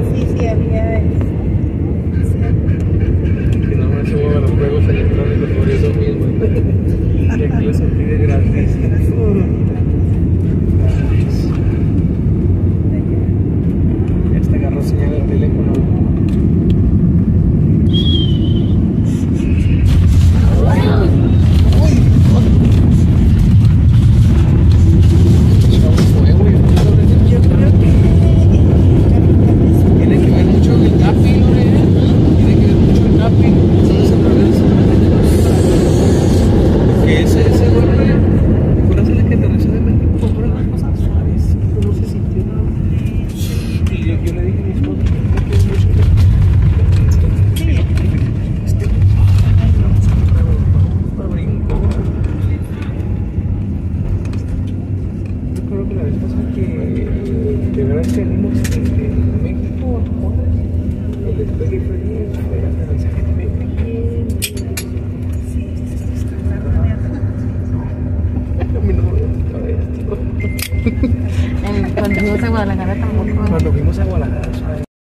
Sí, sí, había eso. Que no me subo a los juegos electrónicos por eso mismo. Y aquí lo sentí de gratis. Este agarró señal del teléfono. Cuando fuimos a Guadalajara tampoco. Cuando fuimos a Guadalajara